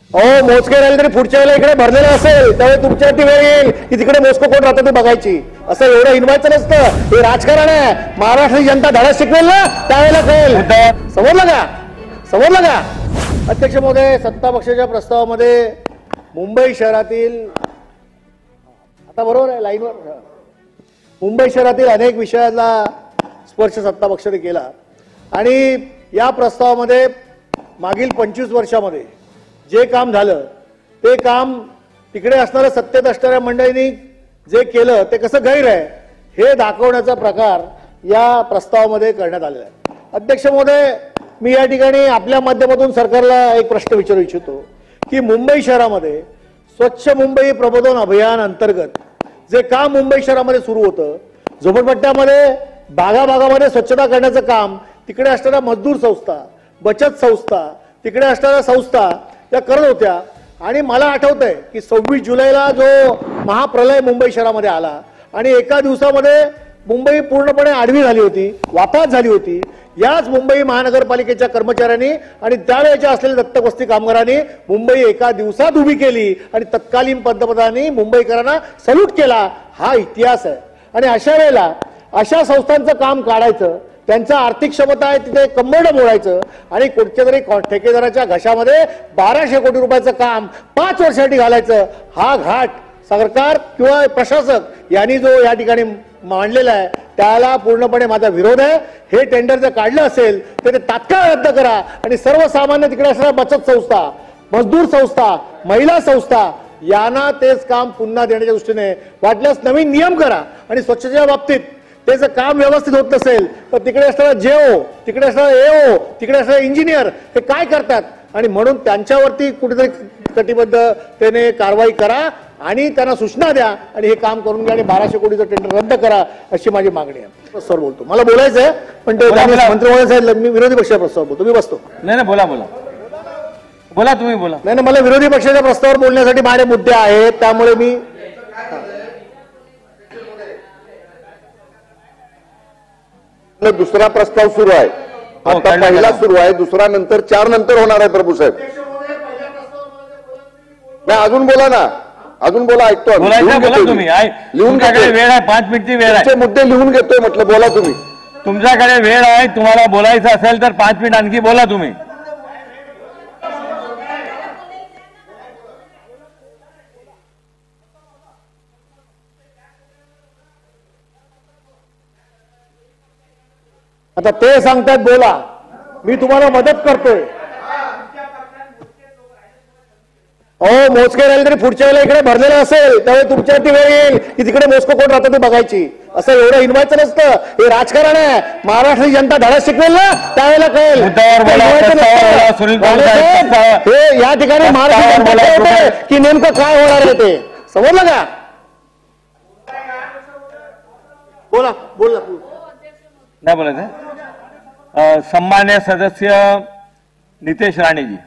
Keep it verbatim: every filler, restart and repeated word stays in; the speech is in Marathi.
अहो मोजके राहिले तरी पुढच्या वेळेला इकडे भरलेलं असेल त्यावेळी तुमच्यावरती वेळ येईल की तिकडे मोजको कोण राहतं ते बघायची. असं एवढं हिनवायचं नसतं. हे राजकारण आहे. महाराष्ट्राची जनता धडा शिकवेल ना त्यावेळेला कळेल. समजलं का समजलं का अध्यक्ष महोदय. सत्ता पक्षाच्या प्रस्तावामध्ये मुंबई शहरातील आता बरोबर आहे लाईनवर मुंबई शहरातील अनेक विषयाला स्पर्श सत्ता पक्षाने केला आणि या प्रस्तावामध्ये मागील पंचवीस वर्षामध्ये जे काम झालं ते काम तिकडे असणाऱ्या सत्तेत असणाऱ्या मंडळींनी जे केलं ते कसं गैर आहे हे दाखवण्याचा प्रकार या प्रस्तावामध्ये करण्यात आलेला आहे. अध्यक्ष महोदय मी या ठिकाणी आपल्या माध्यमातून सरकारला एक प्रश्न विचारू इच्छितो की मुंबई शहरामध्ये स्वच्छ मुंबई प्रबोधन अभियान अंतर्गत जे काम मुंबई शहरामध्ये सुरू होतं झोपडपट्ट्यामध्ये भागाभागामध्ये स्वच्छता करण्याचं काम तिकडे असणाऱ्या मजदूर संस्था बचत संस्था तिकडे असणाऱ्या संस्था त्या करत होत्या आणि मला आठवतंय की सव्वीस जुलैला जो महाप्रलय मुंबई शहरामध्ये आला आणि एका दिवसामध्ये मुंबई पूर्णपणे आडवी झाली होती वापास झाली होती. याच मुंबई महानगरपालिकेच्या कर्मचाऱ्यांनी आणि त्यावेळेच्या असलेल्या दत्तक वस्ती कामगारांनी मुंबई एका दिवसात उभी केली आणि तत्कालीन पंतप्रधानांनी मुंबईकरांना सल्यूट केला. हा इतिहास आहे. आणि अशा वेळेला अशा संस्थांचं काम काढायचं त्यांचा आर्थिक क्षमता आहे तिथे कंबरडं मोडायचं आणि कुठच्या तरी ठेकेदाराच्या घशामध्ये बाराशे कोटी रुपयाचं काम पाच वर्षासाठी घालायचं. हा घाट सरकार किंवा प्रशासक यांनी जो या ठिकाणी मांडलेला आहे त्याला पूर्णपणे माझा विरोध आहे. हे टेंडर जर काढलं असेल तर ते तात्काळ रद्द करा आणि सर्वसामान्य तिकडे असणाऱ्या बचत संस्था मजदूर संस्था महिला संस्था यांना तेच काम पुन्हा देण्याच्या दृष्टीने वाटल्यास नवीन नियम करा. आणि स्वच्छतेच्या बाबतीत ते जर काम व्यवस्थित होत नसेल तर तिकडे असणारा जेओ तिकडे असणारा एओ तिकडे असणारे इंजिनियर हे काय करतात आणि म्हणून त्यांच्यावरती कुठेतरी कटिबद्धतेने कारवाई करा आणि त्यांना सूचना द्या आणि हे काम करून घ्या आणि बाराशे कोटीचं टेंडर रद्द करा अशी माझी मागणी आहे. सर बोलतो मला बोलायचं आहे पण ते मंत्री महोदय साहेब मी विरोधी पक्षाच्या प्रस्ताव बोलतो. मी बसतो. नाही नाही बोला बोला बोला तुम्ही बोला. नाही नाही मला विरोधी पक्षाच्या प्रस्तावावर बोलण्यासाठी माझे मुद्दे आहेत त्यामुळे मी दुसरा प्रस्ताव सुरू आहे. आता पहिला सुरू आहे दुसरा नंतर चार नंतर होणार आहे. प्रभू साहेब नाही अजून बोला ना अजून बोला ऐकतो तुम्ही लिहून वेळ आहे पाच मिनिटची वेळ आहे. मुद्दे लिहून घेतोय म्हटलं बोला तुम्ही. तुमच्याकडे वेळ आहे तुम्हाला बोलायचं असेल तर पाच मिनिट आणखी बोला तुम्ही. आता ते सांगतात बोला मी तुम्हाला मदत करतोय. अहो मोजके राहिले तरी पुढच्या वेळेला इकडे भरलेलं असेल त्यावेळी तुमच्यावरती वेळ येईल की तिकडे मोजको कोण राहतं ते बघायची. असं एवढं हिनवायचं नसतं. हे राजकारण आहे. महाराष्ट्राची जनता धडा शिकवेल ना त्यावेळेला कळेल. हे या ठिकाणी महाराष्ट्र जनता की नेमकं काय होणार आहे ते समजलं का. बोला बोला नाही बोलायचं. सन्मान्य सदस्य नितेश राणेजी.